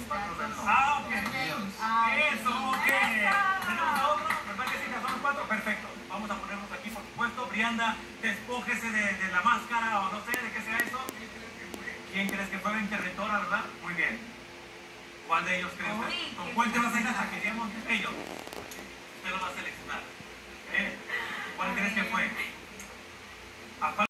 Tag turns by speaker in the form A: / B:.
A: Ah, ok. Eso, ok. ¿Tenemos a otro? ¿Verdad que sí? ¿Ya son los cuatro? Perfecto. Vamos a ponernos aquí, por supuesto. Brianda, despójese de la máscara o no sé de qué sea eso. ¿Quién crees que fue la interventora, verdad? Muy bien. ¿Cuál de ellos crees? ¿Con cuál te vas a casar? Queríamos ellos. Usted lo va a seleccionar. ¿Cuál crees que fue?